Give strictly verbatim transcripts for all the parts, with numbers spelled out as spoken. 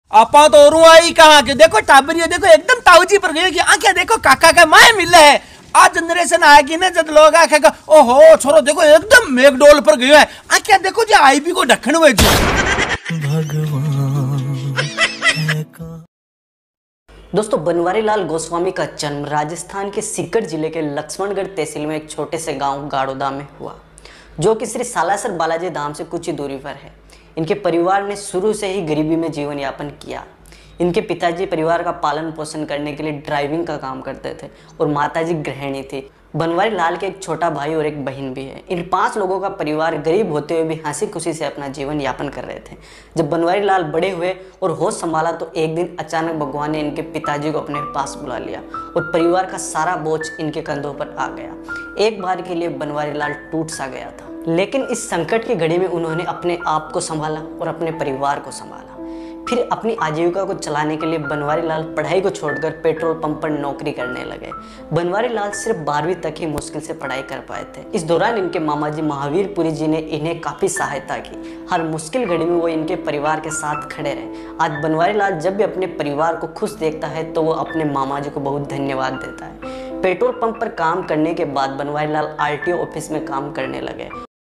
आपा तो और आई कहा के देखो टाबरिया देखो एकदम ताऊजी पर गई कि आंखें देखो काका का माए मिले है। आज जनरेशन आएगी ना जब लोग आखेगा ओहो छोरो देखो एकदम मेघडोल पर गयो है। आंखें देखो जो आईबी को ढक्कन हुए जो दोस्तों, बनवारी लाल गोस्वामी का जन्म राजस्थान के सीकर जिले के लक्ष्मणगढ़ तहसील में एक छोटे से गांव गाड़ोदा में हुआ, जो कि श्री सालासर बालाजी धाम से कुछ ही दूरी पर है। इनके परिवार ने शुरू से ही गरीबी में जीवन यापन किया। इनके पिताजी परिवार का पालन पोषण करने के लिए ड्राइविंग का काम करते थे और माताजी गृहिणी थी। बनवारी लाल के एक छोटा भाई और एक बहन भी है। इन पांच लोगों का परिवार गरीब होते हुए भी हंसी खुशी से अपना जीवन यापन कर रहे थे। जब बनवारी लाल बड़े हुए और होश संभाला तो एक दिन अचानक भगवान ने इनके पिताजी को अपने पास बुला लिया और परिवार का सारा बोझ इनके कंधों पर आ गया। एक बार के लिए बनवारी लाल टूट सा गया था, लेकिन इस संकट की घड़ी में उन्होंने अपने आप को संभाला और अपने परिवार को संभाला। फिर अपनी आजीविका को चलाने के लिए बनवारी लाल पढ़ाई को छोड़कर पेट्रोल पंप पर नौकरी करने लगे। बनवारी लाल सिर्फ बारहवीं तक ही मुश्किल से पढ़ाई कर पाए थे। इस दौरान इनके मामा जी महावीरपुरी जी ने इन्हें काफी सहायता की। हर मुश्किल घड़ी में वो इनके परिवार के साथ खड़े रहे। आज बनवारी लाल जब भी अपने परिवार को खुश देखता है तो वो अपने मामा जी को बहुत धन्यवाद देता है। पेट्रोल पंप पर काम करने के बाद Banwari Lal R T O office में काम करने लगे।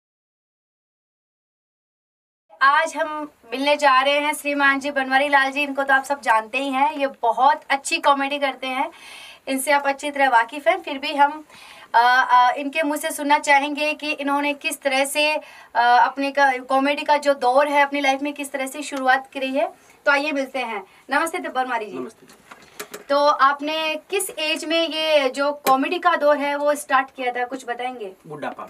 आज हम मिलने जा रहे हैं श्रीमान जी बनवारी लाल जी। इनको तो आप सब जानते ही हैं, ये बहुत अच्छी कॉमेडी करते हैं, इनसे आप अच्छी तरह वाकिफ हैं। फिर भी हम आ, आ, इनके मुंह से सुनना चाहेंगे कि इन्होंने किस तरह से आ, अपने का कॉमेडी का जो दौर है अपनी लाइफ में किस तरह से शुरुआत करी है। तो आइए मिलते हैं। नमस्ते बनवारी जी। नमस्ते। तो आपने किस एज में ये जो कॉमेडी का दौर है वो स्टार्ट किया था, कुछ बताएंगे? बुढ़ापा।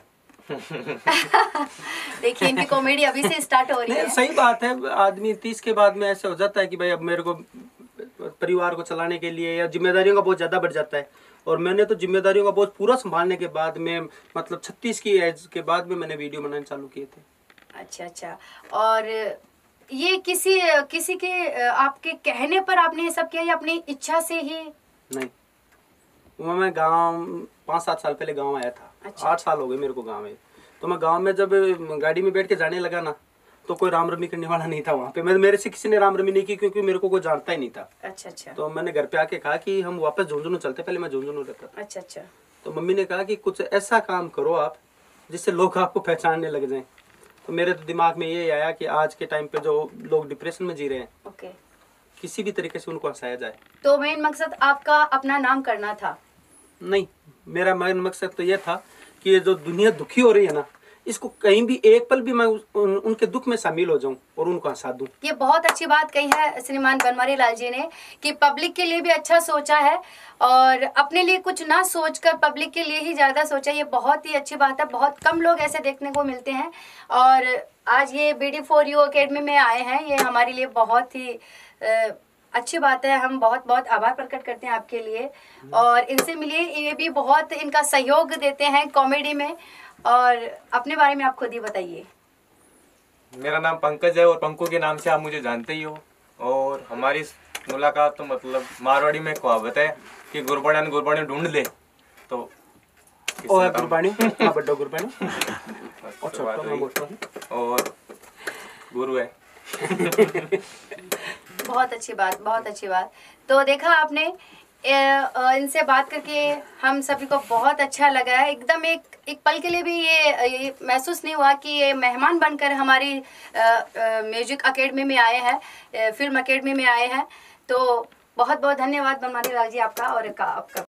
देखिए इनकी कॉमेडी अभी से स्टार्ट हो रही है। सही बात है, आदमी तीस के बाद में ऐसा हो जाता है कि भाई अब मेरे को परिवार को चलाने के लिए या जिम्मेदारियों का बहुत ज्यादा बढ़ जाता है। और मैंने तो जिम्मेदारियों का बहुत पूरा संभालने के बाद में मतलब छत्तीस की एज के बाद में मैंने वीडियो बनाने चालू किए थे। अच्छा अच्छा। और ये किसी किसी के आपके कहने पर आपने ये सब किया या अपनी इच्छा से ही? नहीं, मैं गांव पाँच सात साल पहले गांव आया था। अच्छा। आठ साल हो गए मेरे को गांव में। तो मैं गांव में जब गाड़ी में बैठ के जाने लगा ना तो कोई राम रमी करने वाला नहीं था वहाँ पे। मैं मेरे से किसी ने राम रमी नहीं की क्योंकि मेरे को कोई जानता ही नहीं था। अच्छा अच्छा। तो मैंने घर पे आके कहा कि हम वापस झुंझुनू चलते। पहले मैं झुंझुनू रहता था। अच्छा अच्छा। तो मम्मी ने कहा कि कुछ ऐसा काम करो आप जिससे लोग आपको पहचानने लग जाएं। तो मेरे तो दिमाग में ये आया कि आज के टाइम पे जो लोग डिप्रेशन में जी रहे हैं, ओके, किसी भी तरीके से उनको हंसाया जाए। तो मेन मकसद आपका अपना नाम करना था? नहीं, मेरा मेन मकसद तो ये था कि ये जो दुनिया दुखी हो रही है ना, इसको कहीं भी एक पल भी मैं उन, उनके दुख में शामिल हो जाऊं और उनको हंसा दूं। ये बहुत अच्छी बात कही है श्रीमान बनवारी लाल जी ने कि पब्लिक के लिए भी अच्छा सोचा है और अपने लिए कुछ ना सोचकर पब्लिक के लिए ही ज्यादा सोचा। ये बहुत ही अच्छी बात है, बहुत कम लोग ऐसे देखने को मिलते हैं। और आज ये B D for you academy में आए हैं, ये हमारे लिए बहुत ही आ, अच्छी बात है। हम बहुत बहुत आभार प्रकट करते हैं आपके लिए और इनसे मिलिए। ये भी बहुत इनका सहयोग देते हैं कॉमेडी में। और अपने बारे में आप खुद ही बताइए। मेरा नाम पंकज है और पंकु के नाम से आप मुझे जानते ही हो। और हमारी मुलाकात तो मतलब मारवाड़ी में कहावत है कि गुरबाणी गुरबाणी ढूंढ ले। तो ओ गुरबाणी हां बड्डो गुरबाणी और गुरु है। बहुत अच्छी बात, बहुत अच्छी बात। तो देखा आपने, इनसे बात करके हम सभी को बहुत अच्छा लगा है। एकदम एक एक पल के लिए भी ये, ये महसूस नहीं हुआ कि ये मेहमान बनकर हमारी म्यूजिक एकेडमी में आए हैं, फिल्म एकेडमी में आए हैं। तो बहुत बहुत धन्यवाद बनवारी लाल जी आपका और आपका।